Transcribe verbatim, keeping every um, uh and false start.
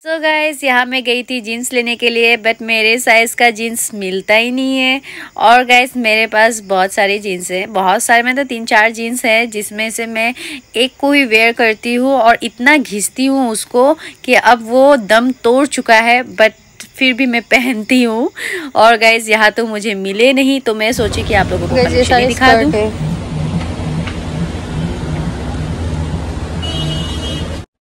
तो गाइस यहाँ मैं गई थी जीन्स लेने के लिए, बट मेरे साइज़ का जीन्स मिलता ही नहीं है। और गाइस मेरे पास बहुत सारी जीन्स हैं, बहुत सारे में तो तीन चार जीन्स हैं, जिसमें से मैं एक को ही वेयर करती हूँ और इतना घिसती हूँ उसको कि अब वो दम तोड़ चुका है, बट फिर भी मैं पहनती हूँ। और गाइस यहाँ तो मुझे मिले नहीं, तो मैं सोची कि आप लोगों को कलेक्शन दिखा दूँ।